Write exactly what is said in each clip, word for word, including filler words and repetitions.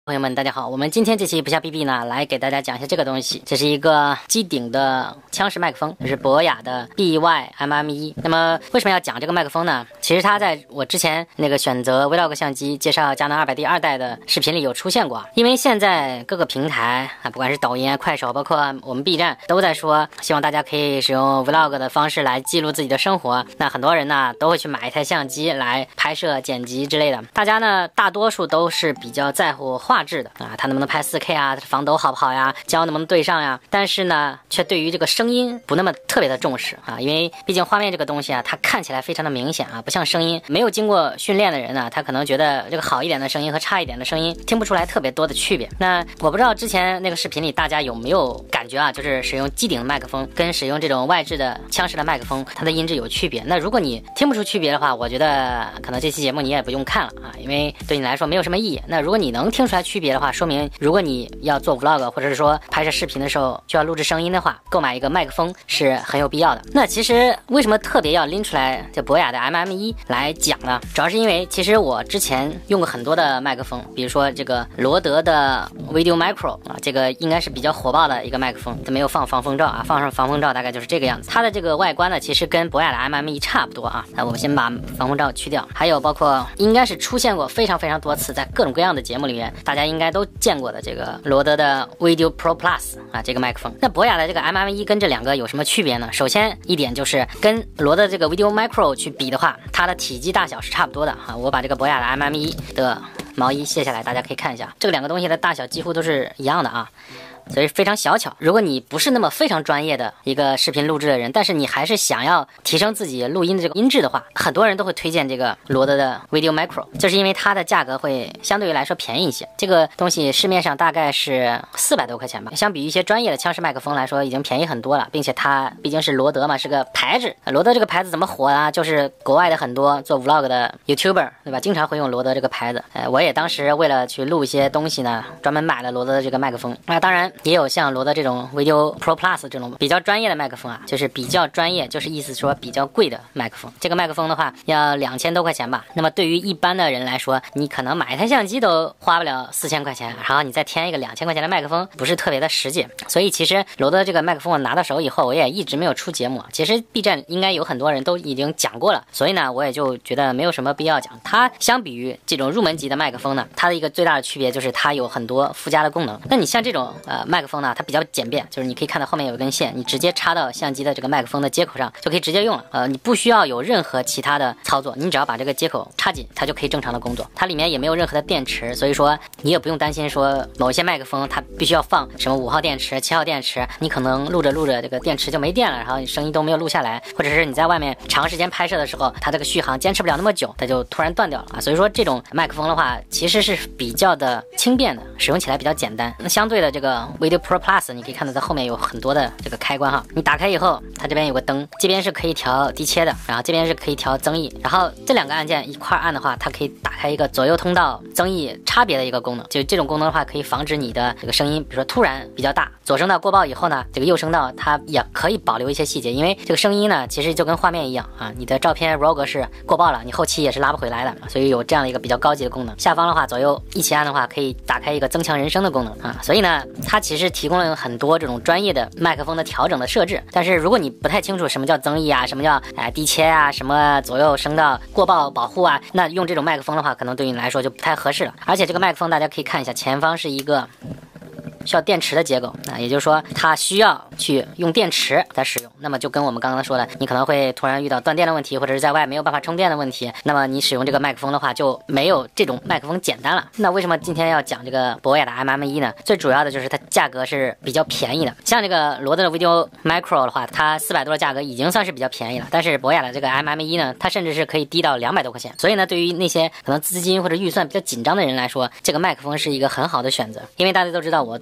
朋友们，大家好！我们今天这期不下 B B 呢，来给大家讲一下这个东西。这是一个机顶的枪式麦克风，这是博雅的 B Y M M 一。那么为什么要讲这个麦克风呢？其实它在我之前那个选择 Vlog 相机介绍佳能 二百 D 二代的视频里有出现过。因为现在各个平台啊，不管是抖音、快手，包括我们 B 站，都在说希望大家可以使用 Vlog 的方式来记录自己的生活。那很多人呢都会去买一台相机来拍摄、剪辑之类的。大家呢大多数都是比较在乎画质的啊，它能不能拍 四 K 啊，防抖好不好呀，焦能不能对上呀？但是呢，却对于这个声音不那么特别的重视啊，因为毕竟画面这个东西啊，它看起来非常的明显啊，不像声音，没有经过训练的人呢，他可能觉得这个好一点的声音和差一点的声音听不出来特别多的区别。那我不知道之前那个视频里大家有没有感觉啊，就是使用机顶的麦克风跟使用这种外置的枪式的麦克风，它的音质有区别。那如果你听不出区别的话，我觉得可能这期节目你也不用看了啊，因为对你来说没有什么意义。那如果你能听出来区别的话，说明如果你要做 vlog 或者是说拍摄视频的时候就要录制声音的话，购买一个麦克风是很有必要的。那其实为什么特别要拎出来这博雅的 M M 一来讲呢？主要是因为其实我之前用过很多的麦克风，比如说这个罗德的 Video Micro 啊，这个应该是比较火爆的一个麦克风，它没有放防风罩啊，放上防风罩大概就是这个样子。它的这个外观呢，其实跟博雅的 M M 一差不多啊。那我们先把防风罩去掉，还有包括应该是出现过非常非常多次，在各种各样的节目里面，大家应该都见过的这个罗德的 Video Pro Plus 啊，这个麦克风。那博雅的这个 M M 一跟这两个有什么区别呢？首先一点就是跟罗德这个 Video Micro 去比的话，它的体积大小是差不多的啊。我把这个博雅的 M M 一的毛衣卸下来，大家可以看一下，这两个东西的大小几乎都是一样的啊。所以非常小巧。如果你不是那么非常专业的一个视频录制的人，但是你还是想要提升自己录音的这个音质的话，很多人都会推荐这个罗德的 Video Micro， 就是因为它的价格会相对于来说便宜一些。这个东西市面上大概是四百多块钱吧，相比一些专业的枪式麦克风来说已经便宜很多了，并且它毕竟是罗德嘛，是个牌子。罗德这个牌子怎么火啊？就是国外的很多做 vlog 的 YouTuber， 对吧？经常会用罗德这个牌子。呃，我也当时为了去录一些东西呢，专门买了罗德的这个麦克风。那当然也有像罗德这种 Video Pro Plus 这种比较专业的麦克风啊，就是比较专业，就是意思说比较贵的麦克风。这个麦克风的话要两千多块钱吧。那么对于一般的人来说，你可能买一台相机都花不了四千块钱，然后你再添一个两千块钱的麦克风，不是特别的实际。所以其实罗德这个麦克风我拿到手以后，我也一直没有出节目。其实 B 站应该有很多人都已经讲过了，所以呢，我也就觉得没有什么必要讲。它相比于这种入门级的麦克风呢，它的一个最大的区别就是它有很多附加的功能。那你像这种呃麦克风呢，它比较简便，就是你可以看到后面有一根线，你直接插到相机的这个麦克风的接口上就可以直接用了。呃，你不需要有任何其他的操作，你只要把这个接口插紧，它就可以正常的工作。它里面也没有任何的电池，所以说你也不用担心说某一些麦克风它必须要放什么五号电池、七号电池，你可能录着录着这个电池就没电了，然后你声音都没有录下来，或者是你在外面长时间拍摄的时候，它这个续航坚持不了那么久，它就突然断掉了啊。所以说这种麦克风的话，其实是比较的轻便的，使用起来比较简单。那相对的这个 Video Pro Plus， 你可以看到它后面有很多的这个开关哈，你打开以后，它这边有个灯，这边是可以调低切的，然后这边是可以调增益，然后这两个按键一块按的话，它可以打开一个左右通道增益差别的一个功能。就这种功能的话，可以防止你的这个声音，比如说突然比较大，左声道过曝以后呢，这个右声道它也可以保留一些细节，因为这个声音呢，其实就跟画面一样啊，你的照片 RAW 格式过曝了，你后期也是拉不回来的，所以有这样的一个比较高级的功能。下方的话，左右一起按的话，可以打开一个增强人声的功能啊，所以呢，它其实提供了很多这种专业的麦克风的调整的设置。但是如果你不太清楚什么叫增益啊，什么叫哎、呃、低切啊，什么左右声道过曝保护啊，那用这种麦克风的话，可能对你来说就不太合适了。而且这个麦克风大家可以看一下，前方是一个需要电池的结构，那也就是说它需要去用电池来使用。那么就跟我们刚刚说的，你可能会突然遇到断电的问题，或者是在外没有办法充电的问题，那么你使用这个麦克风的话就没有这种麦克风简单了。那为什么今天要讲这个博雅的 M M 一呢？最主要的就是它价格是比较便宜的。像这个罗德的 Video Micro 的话，它四百多的价格已经算是比较便宜了，但是博雅的这个 M M 一呢，它甚至是可以低到两百多块钱。所以呢，对于那些可能资金或者预算比较紧张的人来说，这个麦克风是一个很好的选择。因为大家都知道我做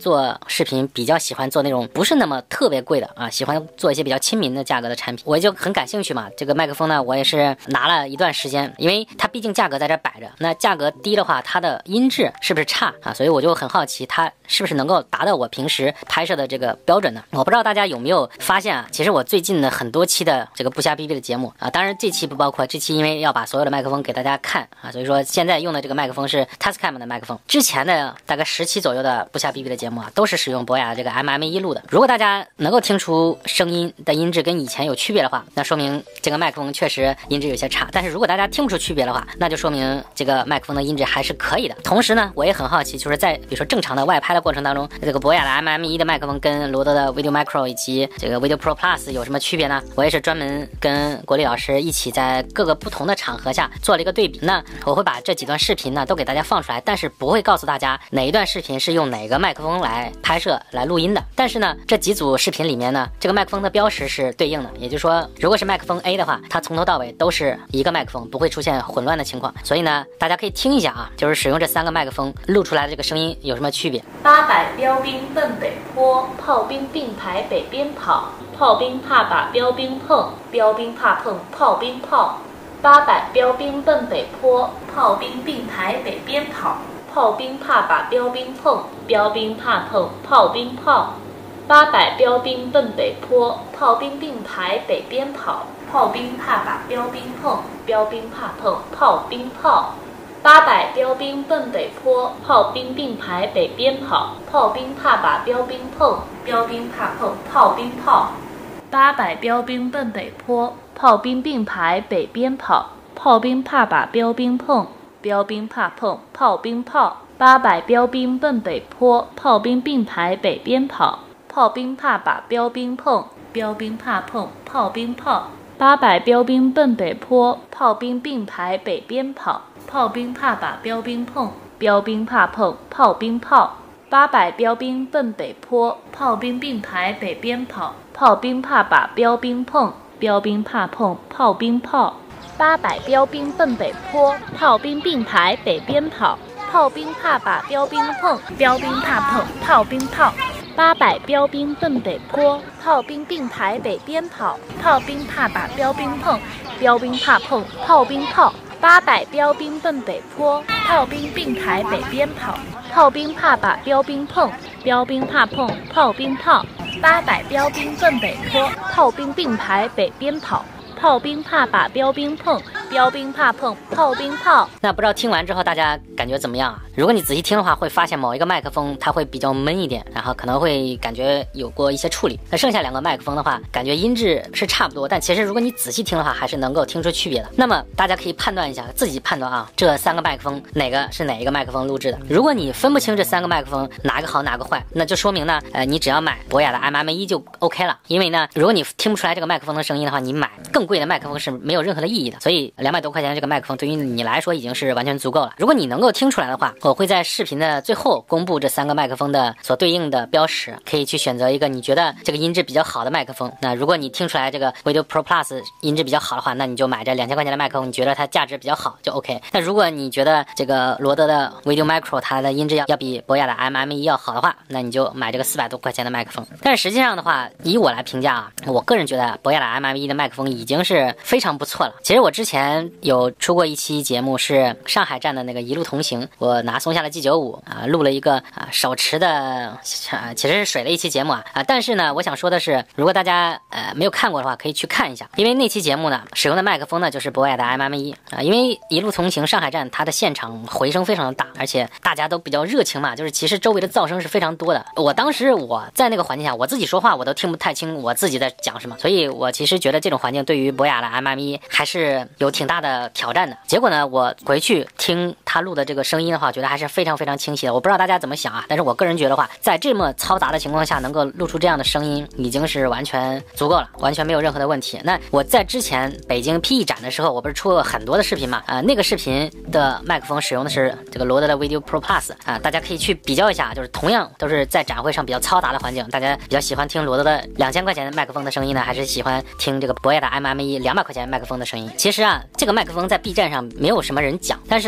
做视频比较喜欢做那种不是那么特别贵的啊，喜欢做一些比较亲民的价格的产品，我就很感兴趣嘛。这个麦克风呢，我也是拿了一段时间，因为它毕竟价格在这摆着，那价格低的话，它的音质是不是差啊？所以我就很好奇，它是不是能够达到我平时拍摄的这个标准呢？我不知道大家有没有发现啊，其实我最近的很多期的这个不瞎逼逼的节目啊，当然这期不包括，这期因为要把所有的麦克风给大家看啊，所以说现在用的这个麦克风是 Tascam 的麦克风。之前的大概十期左右的不瞎逼逼的节目啊，都是使用博雅的这个 M M 一录的。如果大家能够听出声音的音质跟以前有区别的话，那说明这个麦克风确实音质有些差。但是如果大家听不出区别的话，那就说明这个麦克风的音质还是可以的。同时呢，我也很好奇，就是在比如说正常的外拍的过程当中，这个博雅的 M M 一的麦克风跟罗德的 Video Micro 以及这个 Video Pro Plus 有什么区别呢？我也是专门跟国立老师一起在各个不同的场合下做了一个对比。那我会把这几段视频呢都给大家放出来，但是不会告诉大家哪一段视频是用哪个麦克风来拍摄来录音的。但是呢，这几组视频里面呢，这个麦克风的标识是对应的，也就是说，如果是麦克风 A 的话，它从头到尾都是一个麦克风，不会出现混乱的情况。所以呢，大家可以听一下啊，就是使用这三个麦克风录出来的这个声音有什么区别。 八百标兵奔北坡，炮兵并排北边跑，炮兵怕把标兵碰，标兵怕碰炮兵炮。八百标兵奔北坡，炮兵并排北边跑，炮兵怕把标兵碰，标兵怕碰炮兵炮。八百标兵奔北坡，炮兵并排北边跑，炮兵怕把标兵碰，标兵怕碰炮兵炮。八百标兵奔北坡，炮兵并排北边跑，炮兵怕把标兵碰，标兵怕碰炮兵炮。八百标兵奔北坡，炮兵并排北边跑，炮兵怕把标兵碰，标兵怕碰炮兵炮。八百标兵奔北坡，炮兵并排北边跑，炮兵怕把标兵碰，标兵怕碰炮兵炮。八百标兵奔北坡，炮兵并排北边跑，炮兵怕把标兵碰，标兵怕碰炮兵炮。八百标兵奔北坡，炮兵并排北边跑，炮兵怕把标兵碰，标兵怕碰炮兵炮。八百标兵奔北坡，炮兵并排北边跑，炮兵怕把标兵碰，标兵怕碰炮兵炮。八百标兵奔北坡，炮兵并排北边跑，炮兵怕把标兵碰，标兵怕碰炮兵炮。八百标兵奔北坡，炮兵并排北边跑，炮兵怕把标兵碰，标兵怕碰炮兵炮。八百标兵奔北坡，炮兵并排北边跑，炮兵怕把标兵碰，标兵怕碰炮兵炮。 那不知道听完之后大家感觉怎么样啊？如果你仔细听的话，会发现某一个麦克风它会比较闷一点，然后可能会感觉有过一些处理。那剩下两个麦克风的话，感觉音质是差不多，但其实如果你仔细听的话，还是能够听出区别的。那么大家可以判断一下，自己判断啊，这三个麦克风哪个是哪一个麦克风录制的。如果你分不清这三个麦克风哪个好哪个坏，那就说明呢，呃，你只要买博雅的 M M 一就 OK 了。因为呢，如果你听不出来这个麦克风的声音的话，你买更贵的麦克风是没有任何的意义的。所以两百多块钱的这个麦克风对于你来说已经是完全足够了。如果你能够听出来的话，我会在视频的最后公布这三个麦克风的所对应的标识，可以去选择一个你觉得这个音质比较好的麦克风。那如果你听出来这个 Video Pro Plus 音质比较好的话，那你就买这两千块钱的麦克风，你觉得它价值比较好就 OK。那如果你觉得这个罗德的 Video Micro 它的音质要要比博雅的 M M 一要好的话，那你就买这个四百多块钱的麦克风。但是实际上的话，以我来评价啊，我个人觉得博雅的 M M 一的麦克风已经是非常不错了。其实我之前有出过一期节目是上海站的那个一路同行，我拿松下的 G 九五啊录了一个啊手持的啊其实是水的一期节目啊啊但是呢我想说的是，如果大家呃没有看过的话，可以去看一下，因为那期节目呢使用的麦克风呢就是博雅的 M M 一啊，因为一路同行上海站它的现场回声非常的大，而且大家都比较热情嘛，就是其实周围的噪声是非常多的。我当时我在那个环境下，我自己说话我都听不太清我自己在讲什么，所以我其实觉得这种环境对于博雅的 M M 一还是有挺大的挑战的。结果呢，我回去听他录的这个声音的话，觉得还是非常非常清晰的。我不知道大家怎么想啊，但是我个人觉得话，在这么嘈杂的情况下能够录出这样的声音，已经是完全足够了，完全没有任何的问题。那我在之前北京 P E 展的时候，我不是出过很多的视频嘛？啊、呃，那个视频的麦克风使用的是这个罗德的 Video Pro Plus 啊、呃，大家可以去比较一下，就是同样都是在展会上比较嘈杂的环境，大家比较喜欢听罗德的两千块钱的麦克风的声音呢，还是喜欢听这个博雅的 M M 一两百块钱麦克风的声音？其实啊，这个麦克风在 B 站上没有什么人讲，但是呢，我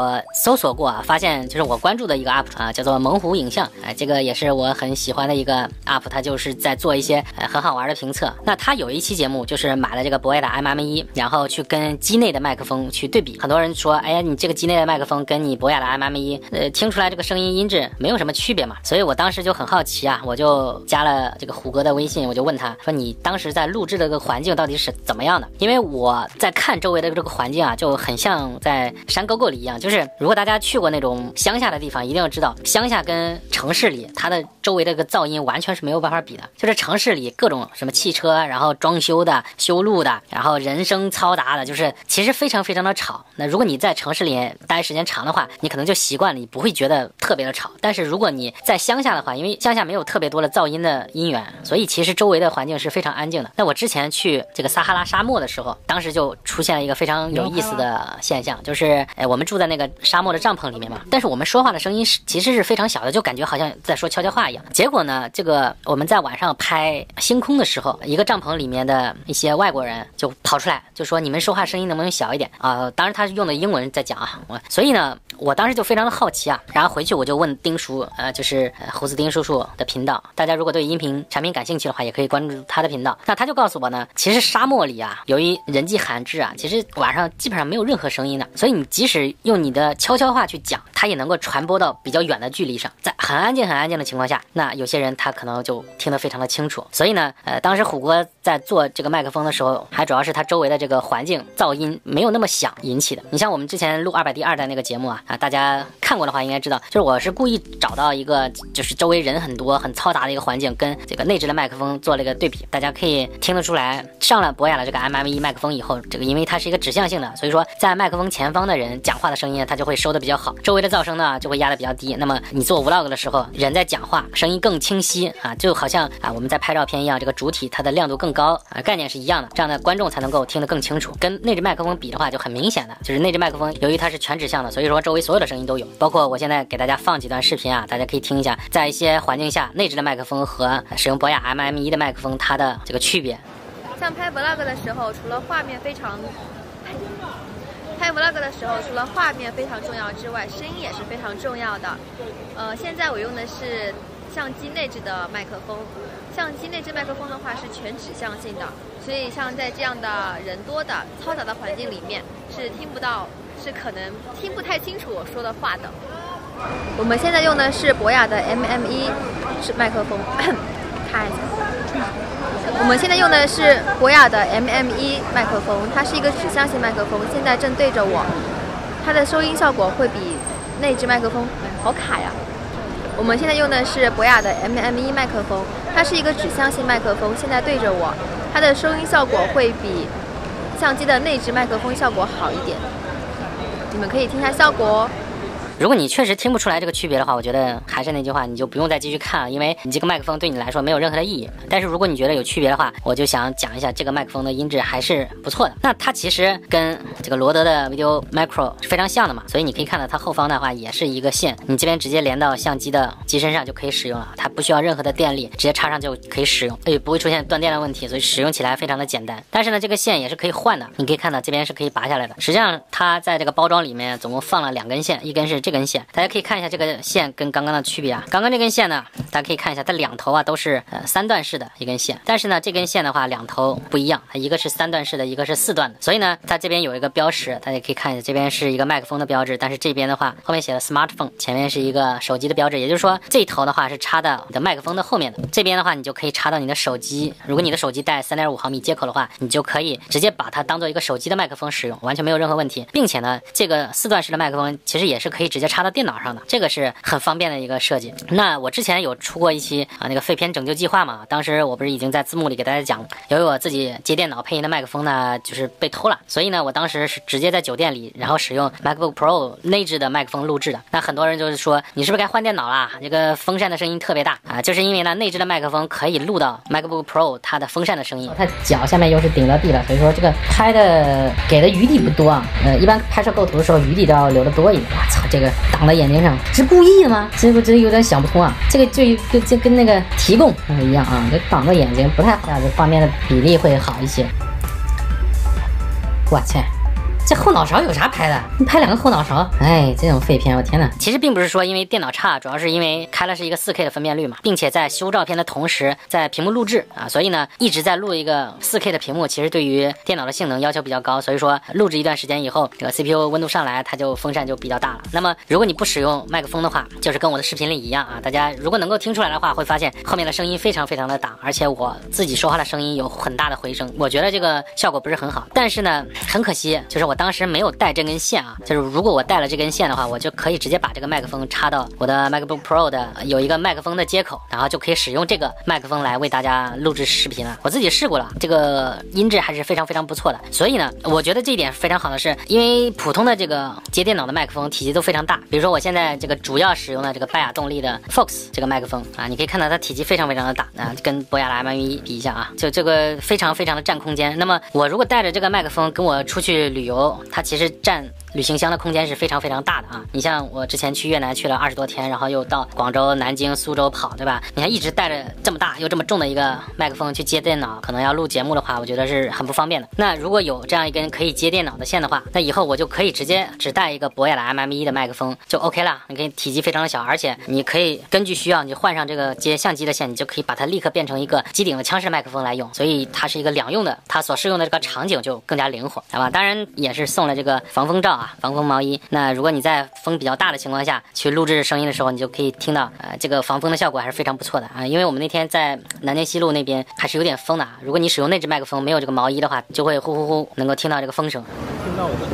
我搜索过啊，发现就是我关注的一个 U P 啊，叫做猛虎影像，哎、呃，这个也是我很喜欢的一个 U P， 他就是在做一些呃很好玩的评测。那他有一期节目就是买了这个博雅的 M M 一，然后去跟机内的麦克风去对比。很多人说，哎呀，你这个机内的麦克风跟你博雅的 M M 一，呃，听出来这个声音音质没有什么区别嘛？所以我当时就很好奇啊，我就加了这个虎哥的微信，我就问他说，你当时在录制的这个环境到底是怎么样的？因为我在看周围的这个环境啊，就很像在山沟沟里一样。就是如果大家去过那种乡下的地方，一定要知道，乡下跟城市里它的周围的这个噪音完全是没有办法比的。就是城市里各种什么汽车，然后装修的、修路的，然后人声嘈杂的，就是其实非常非常的吵。那如果你在城市里待时间长的话，你可能就习惯了，你不会觉得特别的吵。但是如果你在乡下的话，因为乡下没有特别多的噪音的音源，所以其实周围的环境是非常安静的。那我之前去这个撒哈拉沙漠的时候，当时就出现了一个非常有意思的现象，就是哎，我们住在那个沙漠的帐篷里面嘛，但是我们说话的声音是其实是非常小的，就感觉好像在说悄悄话一样。结果呢，这个我们在晚上拍星空的时候，一个帐篷里面的一些外国人就跑出来，就说你们说话声音能不能小一点啊、呃？当然他是用的英文在讲啊，我所以呢，我当时就非常的好奇啊，然后回去我就问丁叔，呃，就是呃胡子丁叔叔的频道，大家如果对音频产品感兴趣的话，也可以关注他的频道。那他就告诉我呢，其实沙漠里啊，由于人迹罕至啊，其实晚上基本上没有任何声音的，所以你即使用你的悄悄话去讲，它也能够传播到比较远的距离上，在很安静很安静的情况下，那有些人他可能就听得非常的清楚。所以呢，呃，当时虎哥在做这个麦克风的时候，还主要是他周围的这个环境噪音没有那么响引起的。你像我们之前录二百 D 二代那个节目啊，啊，大家看过的话应该知道，就是我是故意找到一个就是周围人很多很嘈杂的一个环境，跟这个内置的麦克风做了一个对比，大家可以听得出来，上了博雅的这个 M M 一麦克风以后，这个因为它是一个指向性的，所以说在麦克风前方的人讲话的声音它就会收得比较好，周围的噪声呢就会压得比较低。那么你做 vlog 的时候，人在讲话声音更清晰啊，就好像啊我们在拍照片一样，这个主体它的亮度更高啊，概念是一样的，这样的观众才能够听得更清楚。跟内置麦克风比的话就很明显的，就是内置麦克风由于它是全指向的，所以说周围所有的声音都有，包括我现在给大家放几段视频啊，大家可以听一下，在一些环境下内置的麦克风和使用博雅 M M 一的麦克风它的这个区别。 像拍 vlog 的时候，除了画面非常拍 vlog 的时候，除了画面非常重要之外，声音也是非常重要的。呃，现在我用的是相机内置的麦克风，相机内置麦克风的话是全指向性的，所以像在这样的人多的嘈杂的环境里面，是听不到，是可能听不太清楚我说的话的。我们现在用的是博雅的 M M 一是麦克风，看一下。我们现在用的是博雅的 M M 一麦克风，它是一个指向性麦克风，现在正对着我，它的收音效果会比内置麦克风好卡呀。我们现在用的是博雅的 M M 一麦克风，它是一个指向性麦克风，现在对着我，它的收音效果会比相机的内置麦克风效果好一点，你们可以听一下效果哦。 如果你确实听不出来这个区别的话，我觉得还是那句话，你就不用再继续看了，因为你这个麦克风对你来说没有任何的意义。但是如果你觉得有区别的话，我就想讲一下这个麦克风的音质还是不错的。那它其实跟这个罗德的 Video Micro 是非常像的嘛，所以你可以看到它后方的话也是一个线，你这边直接连到相机的机身上就可以使用了，它不需要任何的电力，直接插上就可以使用，也不会出现断电的问题，所以使用起来非常的简单。但是呢，这个线也是可以换的，你可以看到这边是可以拔下来的。实际上它在这个包装里面总共放了两根线，一根是这根线，大家可以看一下这个线跟刚刚的区别啊。刚刚这根线呢，大家可以看一下，它两头啊都是呃三段式的一根线，但是呢这根线的话两头不一样，它一个是三段式的，一个是四段的，所以呢它这边有一个标识，大家可以看一下，这边是一个麦克风的标志，但是这边的话后面写的 smartphone， 前面是一个手机的标志，也就是说这一头的话是插到你的麦克风的后面的，这边的话你就可以插到你的手机，如果你的手机带 三点五毫米接口的话，你就可以直接把它当做一个手机的麦克风使用，完全没有任何问题，并且呢这个四段式的麦克风其实也是可以直接插到电脑上的，这个是很方便的一个设计。那我之前有出过一期啊那个废片拯救计划嘛，当时我不是已经在字幕里给大家讲，由于我自己接电脑配音的麦克风呢就是被偷了，所以呢我当时是直接在酒店里然后使用 MacBook Pro 内置的麦克风录制的。那很多人就是说你是不是该换电脑啦，这个风扇的声音特别大啊，就是因为呢内置的麦克风可以录到 MacBook Pro 它的风扇的声音，它脚下面又是顶到地了，所以说这个拍的给的余地不多啊，呃一般拍摄构图的时候余地都要留的多一点。我操，这个挡到眼睛上是故意的吗？这个这有点想不通啊，这个就跟就跟那个提供一样啊，这挡到眼睛不太好，这画面的比例会好一些。我操， 这后脑勺有啥拍的？你拍两个后脑勺，哎，这种废片，我天哪！其实并不是说因为电脑差，主要是因为开了是一个 四 K 的分辨率嘛，并且在修照片的同时，在屏幕录制啊，所以呢一直在录一个 四 K 的屏幕，其实对于电脑的性能要求比较高，所以说录制一段时间以后，这个 C P U 温度上来，它就风扇就比较大了。那么如果你不使用麦克风的话，就是跟我的视频里一样啊，大家如果能够听出来的话，会发现后面的声音非常非常的大，而且我自己说话的声音有很大的回声，我觉得这个效果不是很好。但是呢，很可惜，就是我当时没有带这根线啊，就是如果我带了这根线的话，我就可以直接把这个麦克风插到我的 MacBook Pro 的有一个麦克风的接口，然后就可以使用这个麦克风来为大家录制视频了。我自己试过了，这个音质还是非常非常不错的。所以呢，我觉得这一点非常好的是，因为普通的这个接电脑的麦克风体积都非常大，比如说我现在这个主要使用的这个拜亚动力的 Fox 这个麦克风啊，你可以看到它体积非常非常的大啊，跟博雅的 M M 一比一下啊，就这个非常非常的占空间。那么我如果带着这个麦克风跟我出去旅游，它其实占旅行箱的空间是非常非常大的啊！你像我之前去越南去了二十多天，然后又到广州、南京、苏州跑，对吧？你看一直带着这么大又这么重的一个麦克风去接电脑，可能要录节目的话，我觉得是很不方便的。那如果有这样一根可以接电脑的线的话，那以后我就可以直接只带一个博雅的 M M 一的麦克风就 OK 了。你可以体积非常的小，而且你可以根据需要，你换上这个接相机的线，你就可以把它立刻变成一个机顶的枪式麦克风来用，所以它是一个两用的，它所适用的这个场景就更加灵活，好吧？当然也是送了这个防风罩啊，防风毛衣。那如果你在风比较大的情况下去录制声音的时候，你就可以听到呃这个防风的效果还是非常不错的啊。因为我们那天在南京西路那边还是有点风的啊，如果你使用那只麦克风没有这个毛衣的话，就会呼呼呼能够听到这个风声。听到我的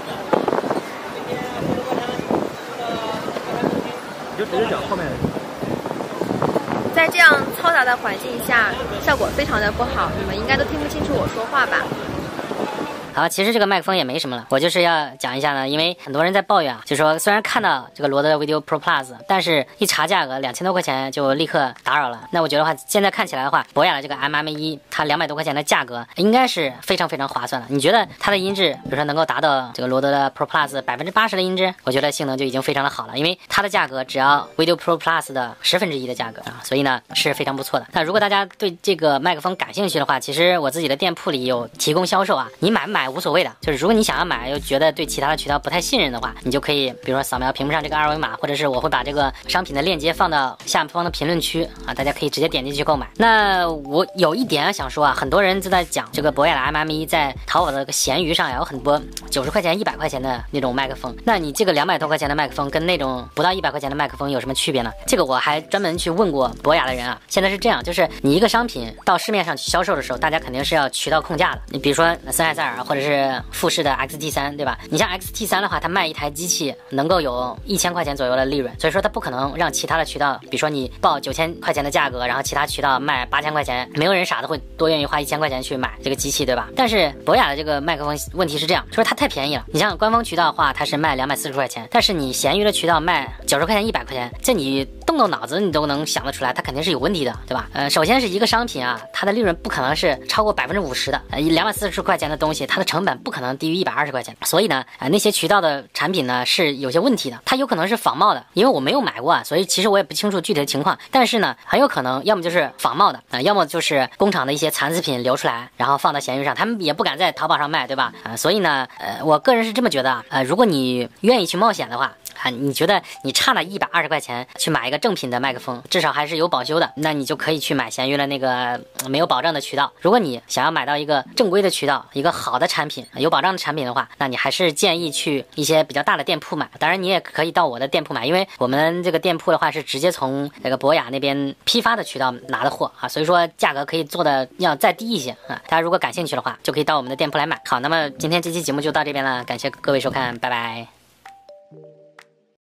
你就直接讲后面。在这样嘈杂的环境下，效果非常的不好，你们应该都听不清楚我说话吧？ 好，其实这个麦克风也没什么了，我就是要讲一下呢，因为很多人在抱怨啊，就说虽然看到这个罗德 Video Pro Plus， 但是一查价格两千多块钱就立刻打扰了。那我觉得话，现在看起来的话，博雅的这个 M M 一，它两百多块钱的价格应该是非常非常划算的。你觉得它的音质，比如说能够达到这个罗德的 Pro Plus 百分之八十的音质，我觉得性能就已经非常的好了，因为它的价格只要 Video Pro Plus 的十分之一的价格啊，所以呢是非常不错的。那如果大家对这个麦克风感兴趣的话，其实我自己的店铺里有提供销售啊，你买不买无所谓的，就是如果你想要买又觉得对其他的渠道不太信任的话，你就可以比如说扫描屏幕上这个二维码，或者是我会把这个商品的链接放到下方的评论区啊，大家可以直接点进去购买。那我有一点想说啊，很多人都在讲这个博雅的 M M 一在淘宝的这个闲鱼上有很多九十块钱、一百块钱的那种麦克风，那你这个两百多块钱的麦克风跟那种不到一百块钱的麦克风有什么区别呢？这个我还专门去问过博雅的人啊。现在是这样，就是你一个商品到市面上去销售的时候，大家肯定是要渠道控价的。你比如说森海塞尔或者是富士的 X T 三，对吧？你像 X T 三的话，它卖一台机器能够有一千块钱左右的利润，所以说它不可能让其他的渠道，比如说你报九千块钱的价格，然后其他渠道卖八千块钱，没有人傻的会多愿意花一千块钱去买这个机器，对吧？但是博雅的这个麦克风问题是这样，就是它太便宜了。你像官方渠道的话，它是卖两百四十块钱，但是你闲鱼的渠道卖九十块钱、一百块钱，这你动动脑子你都能想得出来，它肯定是有问题的，对吧？呃，首先是一个商品啊，它的利润不可能是超过百分之五十的，呃，两百四十块钱的东西，它的成本不可能低于一百二十块钱，所以呢，啊、呃，那些渠道的产品呢是有些问题的，它有可能是仿冒的，因为我没有买过啊，所以其实我也不清楚具体的情况，但是呢，很有可能要么就是仿冒的啊、呃，要么就是工厂的一些残次品流出来，然后放到闲鱼上，他们也不敢在淘宝上卖，对吧？啊、呃，所以呢，呃，我个人是这么觉得啊，呃，如果你愿意去冒险的话。啊，你觉得你差那一百二十块钱去买一个正品的麦克风，至少还是有保修的，那你就可以去买闲鱼的那个没有保障的渠道。如果你想要买到一个正规的渠道，一个好的产品，有保障的产品的话，那你还是建议去一些比较大的店铺买。当然，你也可以到我的店铺买，因为我们这个店铺的话是直接从这个博雅那边批发的渠道拿的货啊，所以说价格可以做的要再低一些啊。大家如果感兴趣的话，就可以到我们的店铺来买。好，那么今天这期节目就到这边了，感谢各位收看，拜拜。